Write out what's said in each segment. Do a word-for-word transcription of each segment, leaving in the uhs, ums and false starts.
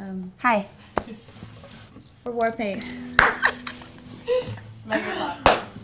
Um, hi. We're war paint. Make it laugh.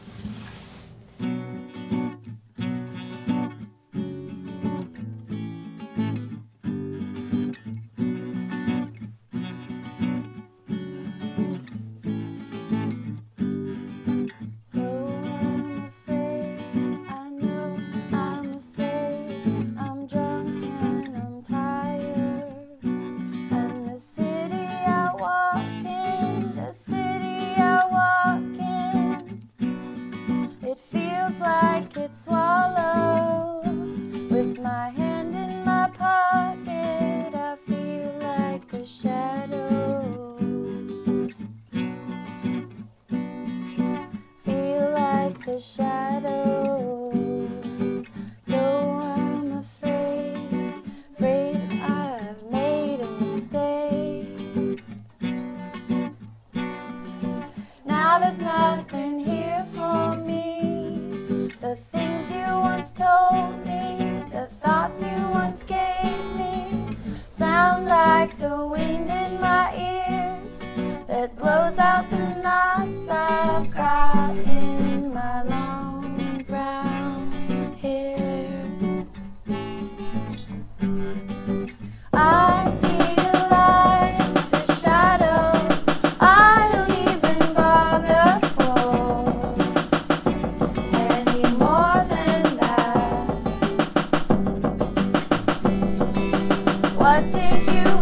Like it swallows. With my hand in my pocket, I feel like the shadows. Feel like the shadows. So I'm afraid, afraid I've made a mistake. Now there's nothing here for me. The things you once told me, the thoughts you once gave me, sound like the wind in my ears that blows out the knots I've got in my long brown hair. I feel like the shadows I don't even bother for. What did you